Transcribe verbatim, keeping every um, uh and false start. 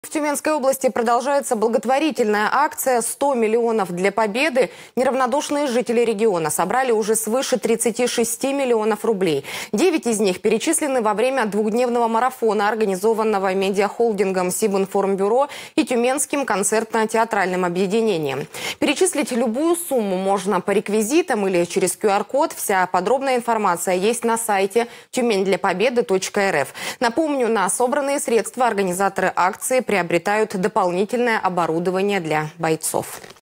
В Тюменской области продолжается благотворительная акция «сто миллионов для победы». Неравнодушные жители региона собрали уже свыше тридцати шести миллионов рублей. Девять из них перечислены во время двухдневного марафона, организованного медиахолдингом Сибинформбюро и Тюменским концертно-театральным объединением. Перечислить любую сумму можно по реквизитам или через ку ар код. Вся подробная информация есть на сайте тюмень для победы точка эр эф. Напомню, на собранные средства организаторы акции приобретают дополнительное оборудование для бойцов.